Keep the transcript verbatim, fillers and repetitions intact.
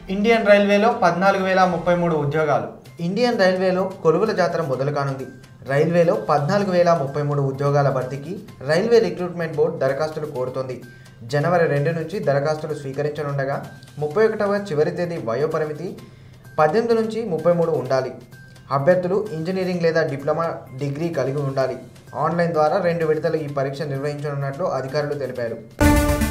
Indian రైల్వేలో పద్నాలుగు వేల ముప్పై మూడు ఉద్యోగాలు. ఇండియన్ రైల్వేలో కొలువుల జాతర మొదలు కానుంది. రైల్వేలో పద్నాలుగు వేల ముప్పై మూడు ఉద్యోగాల భర్తీకి రైల్వే రిక్రూట్మెంట్ బోర్డు దరఖాస్తులు కోరుతోంది. జనవరి రెండు నుంచి దరఖాస్తులు స్వీకరించనుండగా ముప్పై ఒకటవ చివరి తేదీ వయోపరిమితి పద్దెనిమిది నుంచి ముప్పై మూడు ఉండాలి. అభ్యర్థులు ఇంజనీరింగ్ లేదా డిప్లొమా డిగ్రీ కలిగి ఉండాలి. ఆన్లైన్ ద్వారా రెండు విడతలు ఈ పరీక్ష నిర్వహించనున్నట్లు అధికారులు తెలిపారు.